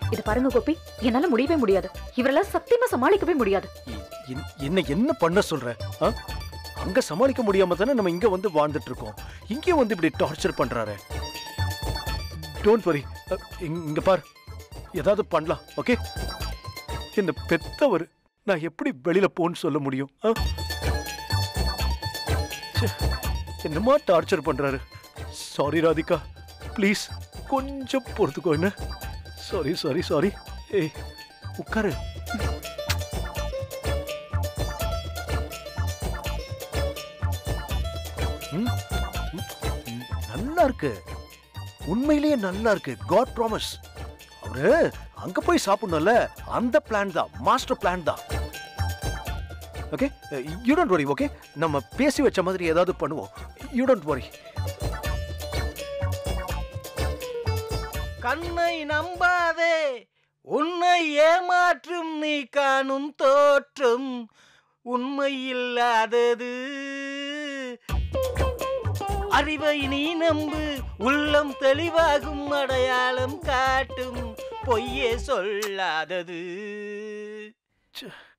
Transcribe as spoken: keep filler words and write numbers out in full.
இது பாருங்க கோபி, என்னால முடியவே முடியாது. இவரெல்லாம் சத்தியமா சமாளிக்கவே முடியாது. என்ன என்ன பண்ண சொல்ற? அங்க சமாளிக்க முடியாம தானே நம்ம இங்க வந்து வாழ்ந்துட்டு இருக்கோம். இங்கே வந்து இப்படி டார்ச்சர் பண்றாரு. டோன்ட் வரி, இங்க பார், ஏதாவது பண்ணலாம். ஓகே, என்ன பெத்தவர், நான் எப்படி வெளியில போன்னு சொல்ல முடியும்? என்னமா டார்ச்சர் பண்றாரு. சாரி ராதிகா, ப்ளீஸ் கொஞ்சம் பொறுத்துக்கோ. என்ன சாரி சாரி சாரி. ஏய் உட்காரு. நல்லா இருக்கு, உண்மையிலேயே நல்லா இருக்கு. God promise. அவரு அங்க போய் சாப்பிடணும்ல, அந்த பிளான் தான், மாஸ்டர் பிளான் தான். Okay, you don't worry. Okay, நம்ம பேசி வச்ச மாதிரி ஏதாவது பண்ணுவோம். யூ டோன்ட் வரி. கண்ணை நம்பாதே, உன்னை ஏமாற்றும் நீ காணும் தோற்றம் உண்மை இல்லாதது. அறிவை நீ நம்பு, உள்ளம் தெளிவாகும், அடையாளம் காட்டும் பொய்யே சொல்லாதது.